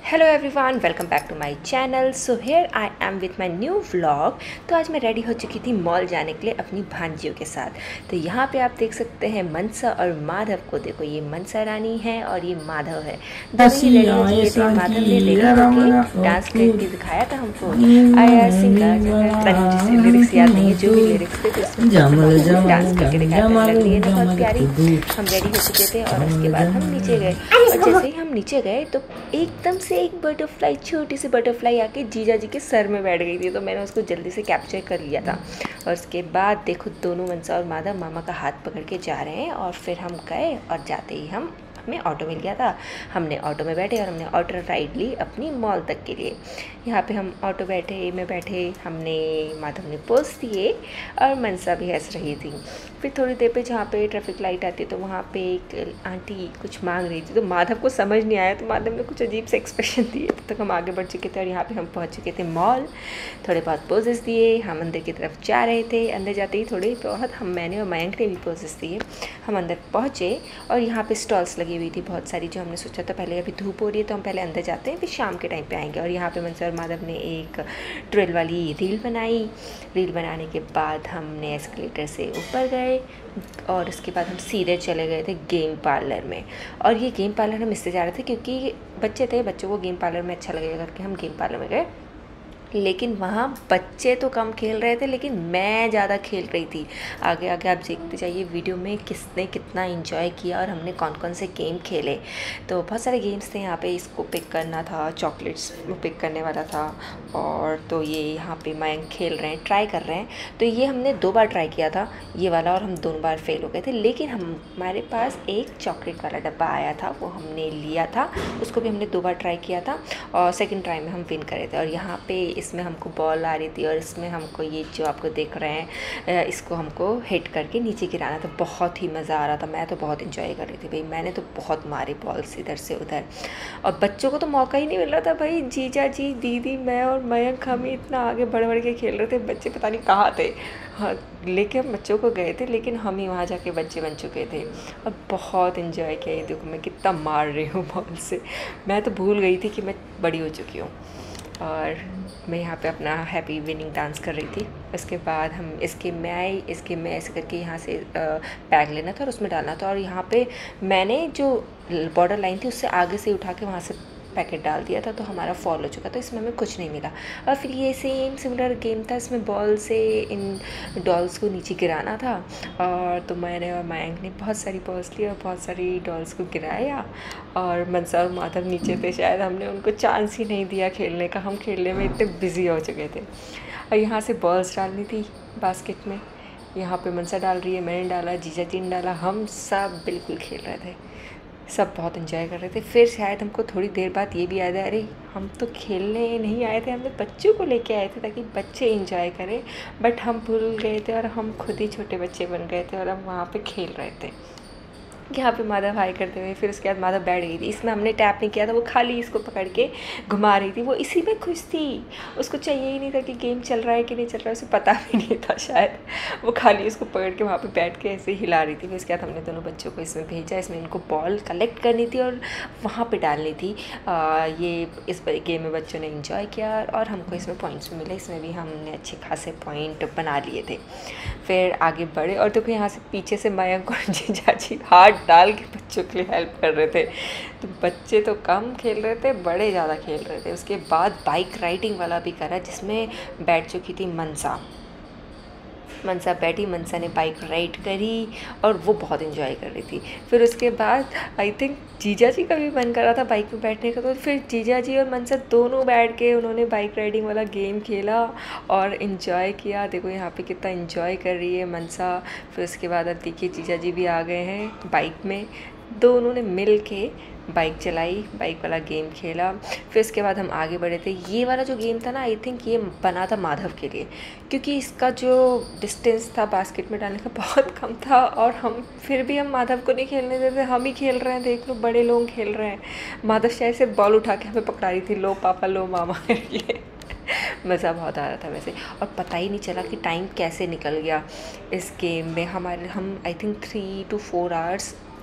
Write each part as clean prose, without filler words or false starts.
Hello everyone, welcome back to my channel. So here I am with my new vlog. तो आज मैं ready हो चुकी थी मॉल जाने के लिए अपनी भांजियों के साथ। तो यहाँ पे आप देख सकते हैं मनसा और माधव को। देखो, ये मनसा रानी है और ये माधव है। दोनों ही रेडी हो चुके थे। माधव ने रेडी होके डांस करके दिखाया था हमको। आया सिंगर जिसे लिरिक्स याद नहीं है, जो भी लिरिक्स थे तो उसमें डांस करके दिखाया था। लग रही है ना बहुत प्यारी। हम रेडी हो चुके थे और उसके बाद हम नीचे गए। और जैसे ही हम नीचे गए तो एकदम से एक बटरफ्लाई, छोटी सी बटरफ्लाई आके जीजा जी के सर में बैठ गई थी। तो मैंने उसको जल्दी से कैप्चर कर लिया था। और उसके बाद देखो, दोनों मनसा और माधव मामा का हाथ पकड़ के जा रहे हैं। और फिर हम गए और जाते ही हमें ऑटो मिल गया था। हमने ऑटो में बैठे और हमने ऑटो राइड ली अपनी मॉल तक के लिए। यहाँ पे हम ऑटो में बैठे, माधव ने पोज दिए और मनसा भी हंस रही थी। फिर थोड़ी देर पे जहाँ पे ट्रैफिक लाइट आती है तो वहाँ पे एक आंटी कुछ मांग रही थी। तो माधव को समझ नहीं आया, तो माधव ने कुछ अजीब से एक्सप्रेशन दिए। तब तक हम आगे बढ़ चुके थे और यहाँ पे हम पहुँच चुके थे मॉल। थोड़े बहुत पोजेस दिए, हम अंदर की तरफ जा रहे थे। अंदर जाते ही थोड़े बहुत मैंने और मयंक ने भी पोजेस दिए। हम अंदर पहुँचे और यहाँ पे स्टॉल्स लगी हुई थी बहुत सारी। जो हमने सोचा था पहले अभी धूप हो रही है तो हम पहले अंदर जाते हैं, फिर शाम के टाइम पे आएंगे। और यहाँ पे मनसा और माधव ने एक ट्रेल वाली रील बनाई। रील बनाने के बाद हमने एस्केलेटर से ऊपर गए और उसके बाद हम सीधे चले गए थे गेम पार्लर में। और ये गेम पार्लर हम इससे जा रहे थे क्योंकि बच्चों को गेम पार्लर में अच्छा लगेगा करके हम गेम पार्लर में गए। लेकिन वहाँ बच्चे तो कम खेल रहे थे, लेकिन मैं ज़्यादा खेल रही थी। आगे आगे आप देखते जाइए वीडियो में किसने कितना एंजॉय किया और हमने कौन कौन से गेम खेले। तो बहुत सारे गेम्स थे यहाँ पे। इसको पिक करना था, चॉकलेट्स पिक करने वाला था। और तो ये यहाँ पे मयंक खेल रहे हैं, ट्राई कर रहे हैं। तो ये हमने 2 बार ट्राई किया था ये वाला और हम दोनों बार फेल हो गए थे। लेकिन हमारे पास एक चॉकलेट वाला डब्बा आया था, वो हमने लिया था। उसको भी हमने 2 बार ट्राई किया था और सेकेंड ट्राई में हम विन करे थे। और यहाँ पे इसमें हमको बॉल आ रही थी और इसमें हमको ये जो आपको देख रहे हैं इसको हमको हिट करके नीचे गिराना था। बहुत ही मज़ा आ रहा था। मैं तो बहुत इन्जॉय कर रही थी भाई। मैंने तो बहुत मारे बॉल्स इधर से उधर। और बच्चों को तो मौका ही नहीं मिल रहा था भाई। जीजा जी, दीदी, मैं और मयंक हम ही इतना आगे बढ़ बढ़ के खेल रहे थे। बच्चे पता नहीं कहाँ थे। हाँ, लेके हम बच्चों को गए थे, लेकिन हम ही वहाँ जाके बच्चे बन चुके थे और बहुत इन्जॉय किया। ये देखो मैं कितना मार रही हूँ बॉल से। मैं तो भूल गई थी कि मैं बड़ी हो चुकी हूँ। और मैं यहाँ पे अपना हैप्पी विनिंग डांस कर रही थी। उसके बाद हम इसके मैं ऐसे करके यहाँ से बैग लेना था और उसमें डालना था। और यहाँ पे मैंने जो बॉर्डर लाइन थी उससे आगे से उठा के वहाँ से पैकेट डाल दिया था, तो हमारा फॉल हो चुका था। इसमें हमें कुछ नहीं मिला। और फिर ये सेम सिमिलर गेम था। इसमें बॉल से इन डॉल्स को नीचे गिराना था। और तो मैंने और मयंक ने बहुत सारी बॉल्स ली और बहुत सारी डॉल्स को गिराया। और मनसा और माधव नीचे थे, शायद हमने उनको चांस ही नहीं दिया खेलने का। हम खेलने में इतने बिजी हो चुके थे। और यहाँ से बॉल्स डालनी थी बास्केट में। यहाँ पे मनसा डाल रही है, मैंने डाला, जीजा जी ने डाला। हम सब बिल्कुल खेल रहे थे, सब बहुत इन्जॉय कर रहे थे। फिर शायद हमको थोड़ी देर बाद ये भी याद आया, अरे हम तो खेलने नहीं आए थे, हमने बच्चों को लेके आए थे ताकि बच्चे एंजॉय करें। बट हम भूल गए थे और हम खुद ही छोटे बच्चे बन गए थे और हम वहाँ पे खेल रहे थे। यहाँ पे माधव हाई करते हुए, फिर उसके बाद माधव बैठ गई थी। इसमें हमने टैप नहीं किया था, वो खाली इसको पकड़ के घुमा रही थी। वो इसी में खुश थी, उसको चाहिए ही नहीं था कि गेम चल रहा है कि नहीं चल रहा है। उसे पता भी नहीं था शायद। वो खाली इसको पकड़ के वहाँ पे बैठ के ऐसे हिला रही थी। फिर उसके बाद हमने दोनों बच्चों को इसमें भेजा। इसमें इनको बॉल कलेक्ट करनी थी और वहाँ पर डालनी थी। ये इस गेम में बच्चों ने इंजॉय किया और हमको इसमें पॉइंट्स भी मिले। इसमें भी हमने अच्छे खासे पॉइंट बना लिए थे। फिर आगे बढ़े और देखो यहाँ से पीछे से मयंक और जीजा जी हाथ डाल के बच्चों के लिए हेल्प कर रहे थे। तो बच्चे तो कम खेल रहे थे, बड़े ज़्यादा खेल रहे थे। उसके बाद बाइक राइडिंग वाला भी करा, जिसमें बैठ चुकी थी मनसा बैठी। मनसा ने बाइक राइड करी और वो बहुत इन्जॉय कर रही थी। फिर उसके बाद आई थिंक जीजा जी का भी मन कर रहा था बाइक में बैठने का। तो फिर जीजा जी और मनसा दोनों बैठ के उन्होंने बाइक राइडिंग वाला गेम खेला और इन्जॉय किया। देखो यहाँ पे कितना इन्जॉय कर रही है मनसा। फिर उसके बाद अब देखिए जीजा जी भी आ गए हैं बाइक में। दोनों ने मिल के बाइक चलाई, बाइक वाला गेम खेला। फिर उसके बाद हम आगे बढ़े थे। ये वाला जो गेम था ना, आई थिंक ये बना था माधव के लिए, क्योंकि इसका जो डिस्टेंस था बास्केट में डालने का बहुत कम था। और फिर भी हम माधव को नहीं खेलने देते, हम ही खेल रहे हैं। देख लो, बड़े लोग खेल रहे हैं। माधव शायद से बॉल उठा के हमें पकड़ा रही थी, लो पापा लो मामा करके। मज़ा बहुत आ रहा था वैसे। और पता ही नहीं चला कि टाइम कैसे निकल गया इस गेम में। हम I think 3 to 4 hours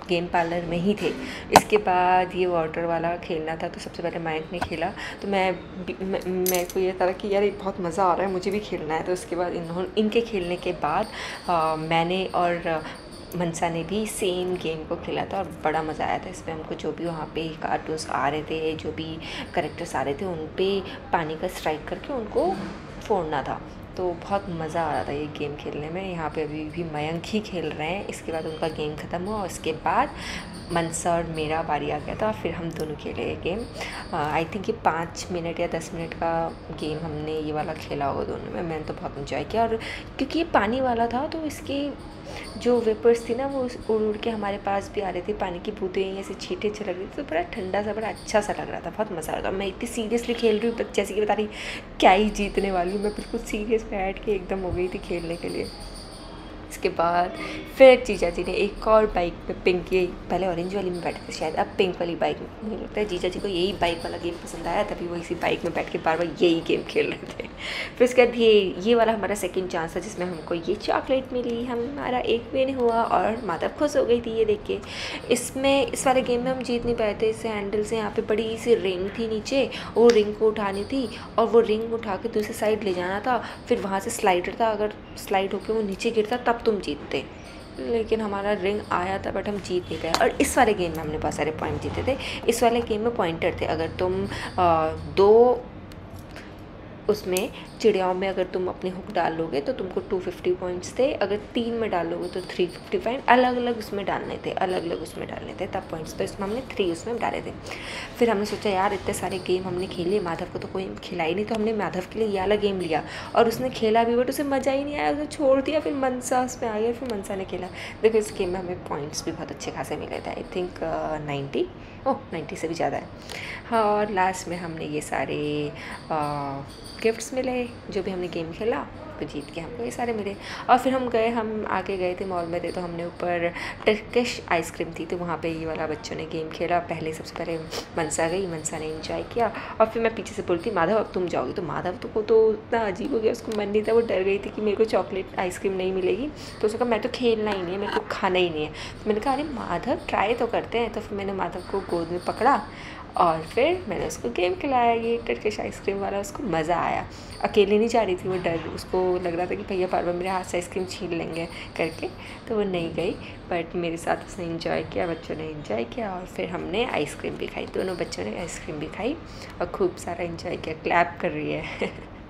game parlour में ही थे। इसके बाद ये वाटर वाला खेलना था, तो सबसे पहले मयंक ने खेला, तो मेरे को ये था कि यार ये बहुत मज़ा आ रहा है, मुझे भी खेलना है। तो उसके बाद इनके खेलने के बाद मैंने और मनसा ने भी सेम गेम को खेला था और बड़ा मज़ा आया था इसमें। हमको जो भी वहाँ पे कार्टून्स आ रहे थे, जो भी कैरेक्टर्स आ रहे थे, उन पे पानी का स्ट्राइक करके उनको फोड़ना था। तो बहुत मज़ा आ रहा था ये गेम खेलने में। यहाँ पे अभी भी मयंक ही खेल रहे हैं। इसके बाद उनका गेम ख़त्म हुआ और उसके बाद मनसा और मेरा बारी आ गया था, फिर हम दोनों खेले ये गेम। आई थिंक ये 5 मिनट या 10 मिनट का गेम हमने ये वाला खेला होगा दोनों में। मैंने तो बहुत इन्जॉय किया, और क्योंकि ये पानी वाला था तो इसकी जो वेपर्स थी ना वो उड़ उड़ के हमारे पास भी आ रही थी, पानी की बूंदें ऐसे छींटे अच्छे लग रही थी, तो बड़ा ठंडा सा बड़ा अच्छा सा लग रहा था, बहुत मज़ा आ रहा था। मैं इतनी सीरियसली खेल रही हूँ, जैसे कि बता रही क्या ही जीतने वाली हूँ, मैं बिल्कुल सीरियस बैठ के एकदम हो गई थी खेलने के लिए। इसके बाद फिर जीजा जी ने एक और बाइक पे पिंक, ये पहले ऑरेंज वाली में बैठे थे शायद, अब पिंक वाली बाइक में। मुझे लगता है जीजा जी को यही बाइक वाला गेम पसंद आया, तभी वो इसी बाइक में बैठ के बार बार यही गेम खेल रहे थे। फिर उसके बाद ये वाला हमारा सेकंड चांस था, जिसमें हमको ये चॉकलेट मिली, हमारा एक विन हुआ और माधव खुश हो गई थी ये देख के। इस वाले गेम में हम जीत नहीं पाए थे, इससे हैंडल से यहाँ पे बड़ी सी रिंग थी नीचे, वो रिंग को उठानी थी और वो रिंग उठा के दूसरी साइड ले जाना था, फिर वहाँ से स्लाइडर था, अगर स्लाइड होकर वो नीचे गिरता तब तुम जीतते। लेकिन हमारा रिंग आया था बट हम जीत नहीं पाए। और इस वाले गेम में हमने बहुत सारे पॉइंट जीते थे। इस वाले गेम में पॉइंटर थे, अगर तुम 2 उसमें चिड़ियाओं में अगर तुम अपने हुक डाल लोगे तो तुमको 250 पॉइंट्स थे, अगर 3 में डालोगे तो 350 पॉइंट, अलग अलग उसमें डालने थे, तब पॉइंट्स। तो इसमें हमने 3 उसमें डाले थे। फिर हमने सोचा यार इतने सारे गेम हमने खेले, माधव को तो कोई खिलाई नहीं, तो हमने माधव के लिए ये वाला गेम लिया और उसने खेला भी, बट उसे मज़ा ही नहीं आया, उसने छोड़ दिया। फिर मनसा उसमें आ गया, फिर मनसा ने खेला। देखो इस गेम में हमें पॉइंट्स भी बहुत अच्छे खासे मिले थे, आई थिंक 90 से भी ज़्यादा है। हाँ, और लास्ट में हमने ये सारे गिफ्ट्स मिले, जो भी हमने गेम खेला तो जीत के हमको ये सारे मिले। और फिर हम आगे गए थे मॉल में थे, तो हमने ऊपर टर्किश आइसक्रीम थी, तो वहाँ पे ये वाला बच्चों ने गेम खेला। सबसे पहले मनसा गई, मनसा ने एंजॉय किया और फिर मैं पीछे से बोलती माधव अब तुम जाओगी, तो माधव को तो इतना अजीब हो गया, उसको मन नहीं था, वो डर गई थी कि मेरे को चॉकलेट आइसक्रीम नहीं मिलेगी। तो उसने कहा मैं तो खेलना ही नहीं है, मेरे को खाना ही नहीं है। तो मैंने कहा अरे माधव ट्राई तो करते हैं। तो फिर मैंने माधव को गोद में पकड़ा और फिर मैंने उसको गेम खिलाया, ये टर्किश आइसक्रीम वाला। उसको मज़ा आया, अकेले नहीं जा रही थी वो, डर उसको लग रहा था कि भैया बार बार मेरे हाथ से आइसक्रीम छीन लेंगे करके, तो वो नहीं गई। बट मेरे साथ उसने एंजॉय किया, बच्चों ने एंजॉय किया और फिर हमने आइसक्रीम भी खाई, दोनों बच्चों ने आइसक्रीम भी खाई और खूब सारा एंजॉय किया। क्लैप कर रही है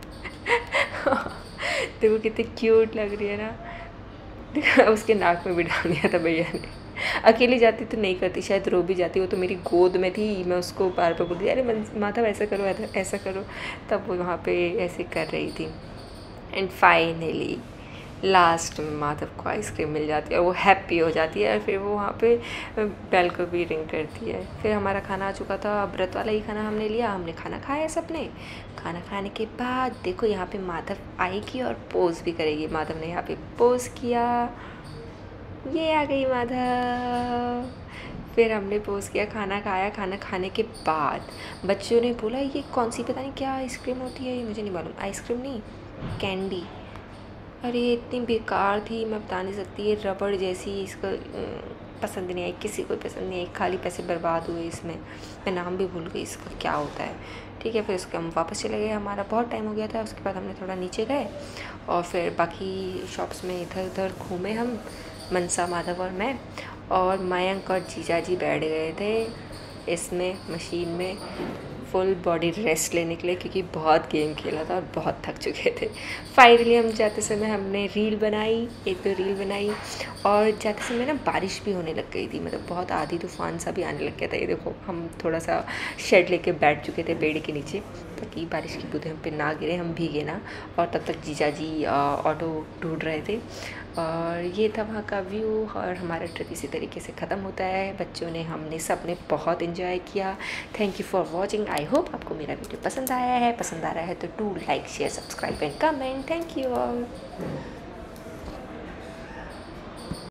देखो कितनी क्यूट लग रही है ना उसके नाक में भी डाल दिया था भैया ने। अकेली जाती तो नहीं करती, शायद रो भी जाती, वो तो मेरी गोद में थी, मैं उसको बार बार बोलती अरे माधव ऐसा करो ऐसा करो, तब वो वहाँ पे ऐसे कर रही थी। एंड फाइनली लास्ट में माधव को आइसक्रीम मिल जाती है और वो हैप्पी हो जाती है और फिर वो वहाँ पे बेल को भी रिंग करती है। फिर हमारा खाना आ चुका था, व्रत वाला ही खाना हमने लिया, हमने खाना खाया सबने। खाना खाने के बाद देखो यहाँ पे माधव आएगी और पोज भी करेगी। माधव ने यहाँ पे पोज किया, ये आ गई माधव। फिर हमने पोज किया, खाना खाया। खाना खाने के बाद बच्चों ने बोला ये कौन सी पता नहीं क्या आइसक्रीम होती है, ये मुझे नहीं मालूम, आइसक्रीम नहीं कैंडी। अरे इतनी बेकार थी, मैं बता नहीं सकती, ये रबड़ जैसी, इसको पसंद नहीं आई, किसी को पसंद नहीं आई, खाली पैसे बर्बाद हुए इसमें। मैं नाम भी भूल गई इसका क्या होता है। ठीक है, फिर उसके हम वापस चले गए, हमारा बहुत टाइम हो गया था। उसके बाद हमने थोड़ा नीचे गए और फिर बाकी शॉप्स में इधर उधर घूमे हम, मनसा, माधव और मैं। और मयंक और जीजा जी बैठ गए थे इसमें मशीन में फुल बॉडी रेस्ट लेने के लिए, क्योंकि बहुत गेम खेला था और बहुत थक चुके थे। फाइनली हम जाते समय हमने रील बनाई, 1-2 रील बनाई और जाते समय ना बारिश भी होने लग गई थी, मतलब बहुत आधी तूफान सा भी आने लग गया था। ये देखो हम थोड़ा सा शेड लेके बैठ चुके थे पेड़ के नीचे, ताकि बारिश की बूंदें हम पे ना गिरे, हम भीगे ना। और तब तक जीजा जी ऑटो ढूंढ रहे थे। और ये था वहाँ का व्यू और हमारा ट्रिप इसी तरीके से ख़त्म होता है। बच्चों ने, हमने सब ने बहुत इन्जॉय किया। Thank you for watching. I hope आपको मेरा वीडियो पसंद आया है। पसंद आ रहा है तो do like, share, subscribe and comment. Thank you all.